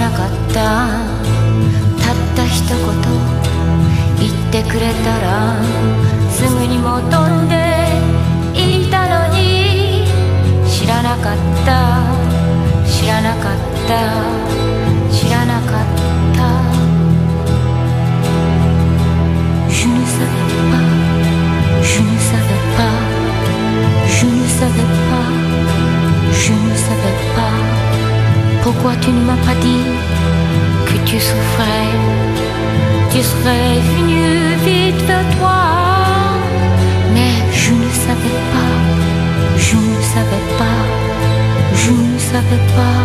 なかった。たった一言言ってくれたらすぐにも飛んでいったのに、知らなかった、知らなかった、知らなかった。Je ne savais pas, je ne savais pas, je ne savais pas, je ne savais pas. Pourquoi tu ne m'as pas dit que tu souffrais? Tu serais venu vite vers toi. Mais je ne savais pas, je ne savais pas, je ne savais pas.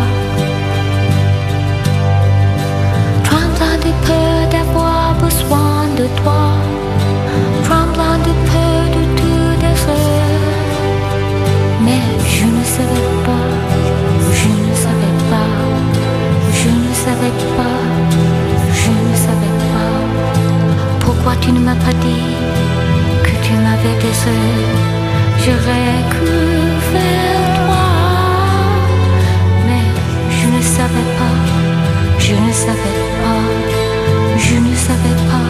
Tremblant de peur d'avoir besoin de toi, tremblant de peur de tout détruire. Mais je ne savais pas, je ne savais pas, je ne savais pas, je ne savais pas. Pourquoi tu ne m'as pas dit que tu m'avais désolé? J'aurais cru vers toi. Mais je ne savais pas, je ne savais pas, je ne savais pas.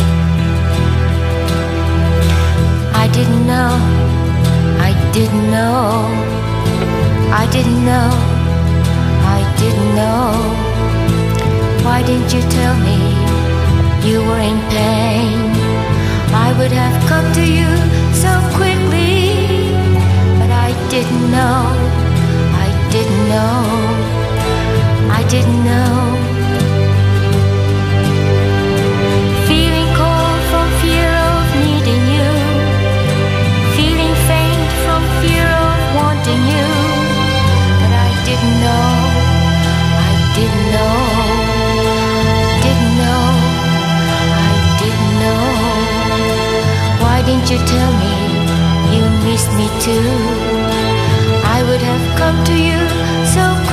I didn't know, I didn't know, I didn't know, I didn't know. Why didn't you tell me you were in pain? I would have come to you so quickly, but I didn't know, I didn't know, I didn't know. Feeling cold from fear of needing you, feeling faint from fear of wanting you, but I didn't know, I didn't know, didn't know, I didn't know. Why didn't you tell me you missed me too? I would have come to you so